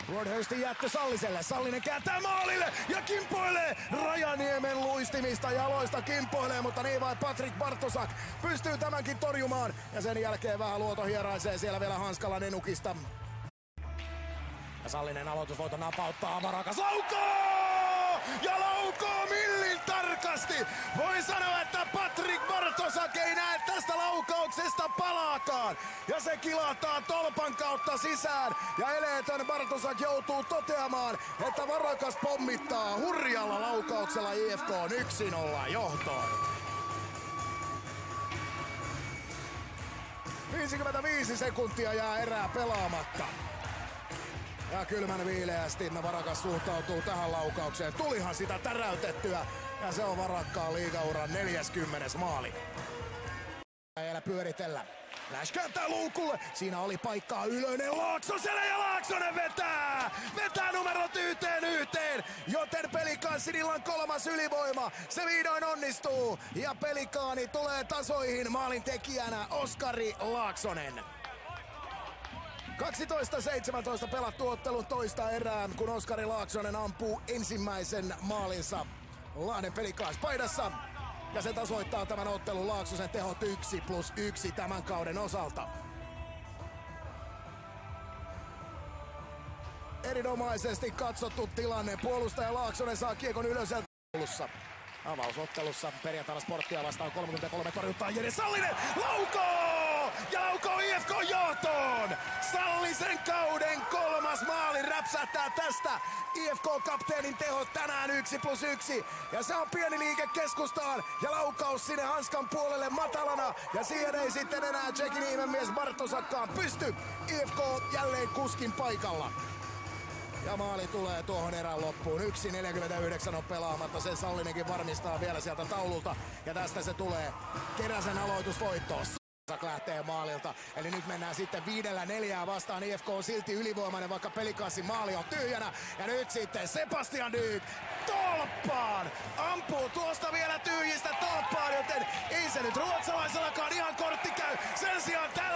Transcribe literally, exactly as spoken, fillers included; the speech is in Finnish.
Broadhurstin jättö Salliselle. Sallinen kääntää maalille ja kimpoilee Rajaniemen luistimista jaloista kimpoilee, mutta niin vain Patrik Bartosak pystyy tämänkin torjumaan. Ja sen jälkeen vähän luoto hieraisee siellä vielä hanskalla Nenukista. Ja Sallinen aloitusvoiton napauttaa, Varakas laukoo! Ja laukoo millin tarkasti! Voi sanoa, että Patrik Bartosak ei näe tästä laukauksesta palaakaan. Ja se kilahtaa tolpan kautta sisään. Ja eleetön Bartosak joutuu toteamaan, että Varakas pommittaa hurjalla laukauksella I F K yksi nolla johtoon. viisikymmentäviisi sekuntia jää erää pelaamatta. Ja kylmän viileästi Varakas suhtautuu tähän laukaukseen. Tulihan sitä täräytettyä. Ja se on Varakkaan liigauran neljäskymmenes maali. Vielä pyöritellä. Lash kääntää luukulle. Siinä oli paikkaa Ylönen Laaksoselle ja Laaksonen vetää! Vetää numerot yhteen yhteen. Joten Pelikaanilla on kolmas ylivoima. Se vihdoin onnistuu. Ja Pelikaani tulee tasoihin maalin tekijänä Oskari Laaksonen. kaksitoista seitsemäntoista pelattu ottelun toista erään, kun Oskari Laaksonen ampuu ensimmäisen maalinsa Lahden Pelikaans-paidassa. Ja se tasoittaa tämän ottelun. Laaksosen tehot yksi plus yksi tämän kauden osalta. Erinomaisesti katsottu tilanne. Puolustaja Laaksonen saa kiekon ylös ja taulussa. Avausottelussa perjantaina Sporttia vastaan kolmekymmentäkolme torjuntaa Jere Sallinen laukoo! Ja laukoo I F K johtoon! Sallisen kauden kolmas maali räpsähtää tästä. I F K-kapteenin tehot tänään yksi plus yksi. Ja se on pieni liike keskustaan ja laukaus sinne hanskan puolelle matalana. Ja siihen ei sitten enää Tsekin Niimenmies Bartosakkaan pysty. I F K jälleen kuskin paikalla. Ja maali tulee tuohon erän loppuun. yksi neljäkymmentäyhdeksän on pelaamatta. Sen Sallinenkin varmistaa vielä sieltä taululta. Ja tästä se tulee Keräsen aloitusvoittoon. Sak lähtee maalilta. Eli nyt mennään sitten viidellä neljää vastaan. I F K on silti ylivoimainen, vaikka Pelikanssin maali on tyhjänä. Ja nyt sitten Sebastian Dyk tolppaan. Ampuu tuosta vielä tyhjistä tolppaan, joten ei se nyt ruotsalaisellakaan ihan kortti käy. Sen sijaan